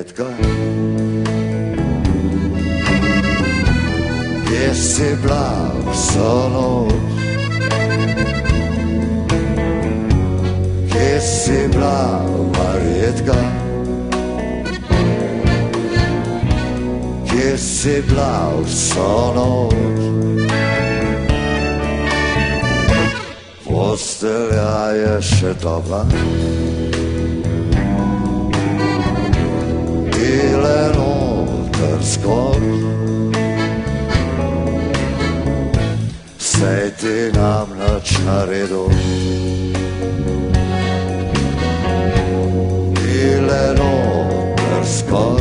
Marjetka, gdje si bila vso noč, gdje si bila Marjetka, gdje si bila vso noč. Postelja je še topla, ile noter skoč, sej ti nam nič naredil. Ile noter skoč,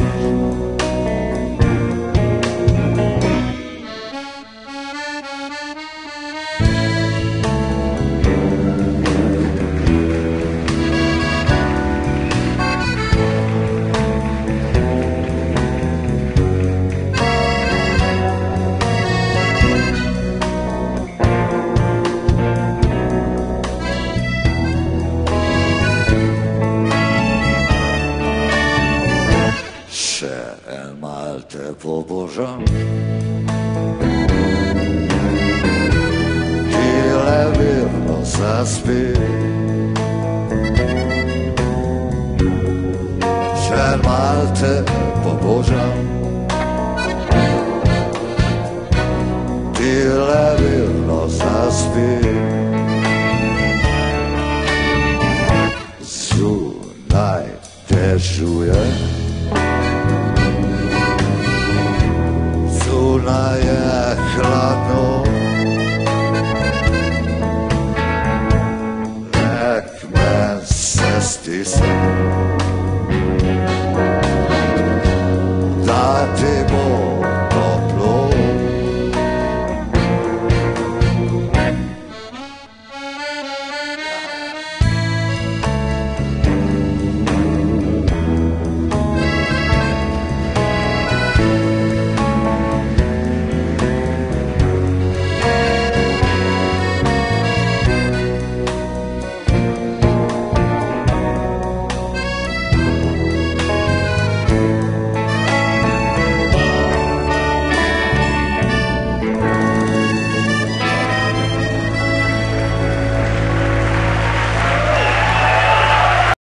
mal te pobožam, tile mirno zaspi, še mal te pobožam, tile mirno zaspi. Zunaj dežuje, zunaj je hladno, nek men se stisne, da ti